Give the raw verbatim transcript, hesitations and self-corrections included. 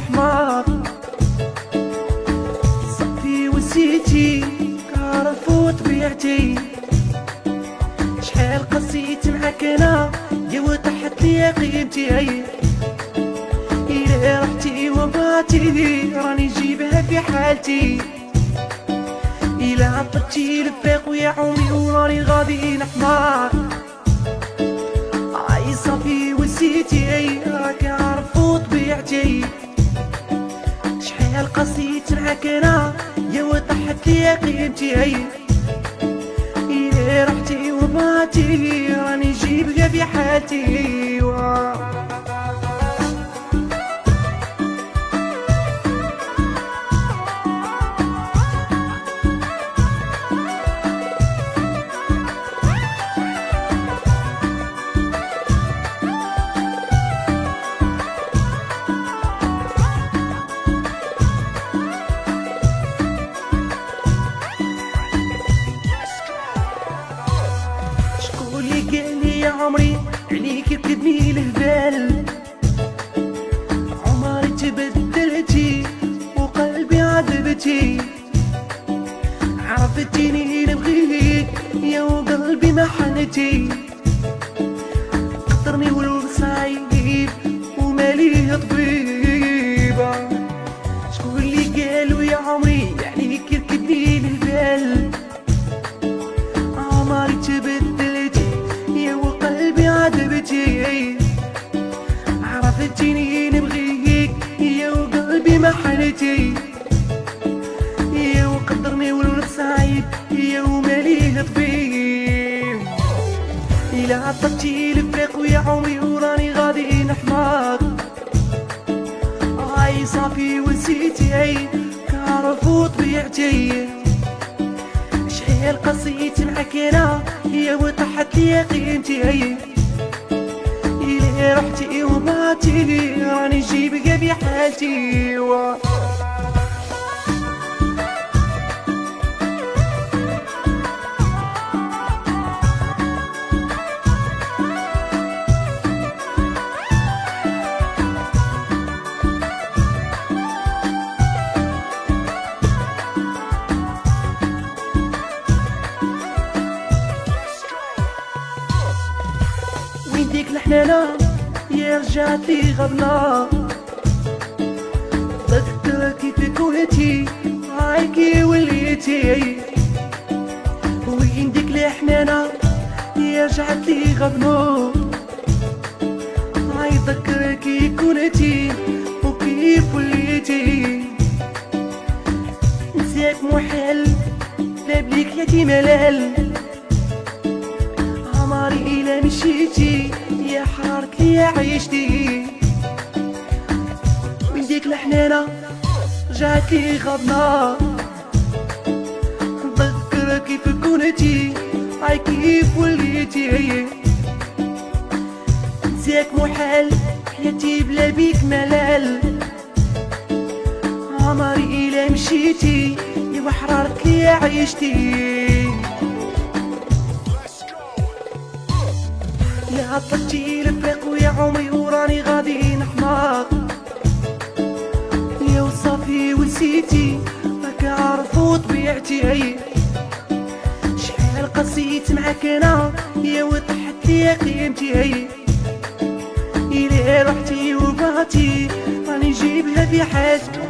حمار صافي وسيتي كعرفو طبيعتي. شحال قصيت معاك انا يا وطحت ليا قيمتي. إلا رحتي وبعتي راني نجيبها في حالتي. إلا عطلتي لفاق ويا عمري وراني غادي نحمار. عاي صافي وسيتي راك عارفو طبيعتي. شحال قصيت معاك انا يا وطحت ليا قيمتي. إلا رحتي وبعتي راني نجيبها في حالتي. يا عمري عليك كدني الهبال. عمري تبدلتي وقلبي عذبتي. عرفتيني نبغيك يا وقلبي ما حنتي. قدرني ولو صعيب ومالي طبيبة. شكون اللي قالوا يا عمري عليك كدني الهبال. عمري تبدلتي وقلبي عذبتي. عرفتيني نبغيك يا وقلبي ما حنتي. يا وقدرني ولو صعيب يا ومالي طبيب. إلا عطلتي لفراق ويا عمري وراني غادي نحماق. هاي صافي ونسيتي كعرفو طبيعتي. شحال قصيت معاك انا يا وطحت ليا قيمتي. إلا رحتي وبعتي راني نجيبك في حالتي. وين ديك الحنانة يا رجعت لي غبنا. ذكر كيف كنتي هايكي وليتي. وين ديك الحنانة يا رجعت لي غبنا. هاي ذكر كي كنتي وكيف وليتي. نساك محال لا بليك حياتي ملال. عمري إلا مشيتي يا حارك ليا عيشتي. وين ديك الحنانة رجعت لي غبنا. نذكر كيف كنتي هاي كيف وليتي. نساك محال حياتي بلا بيك ملال. عمري إلا مشيتي يا وحرارك ليا عيشتي. لا عطلتي لفاق ويا عمري وراني غادي نحماق. يا وصافي ونسيتي راك عارفو طبيعتي. شحال قصيت معاك انا يا وطحت ليا قيمتي. إلا رحتي وبعتي راني نجيبها في حالتي.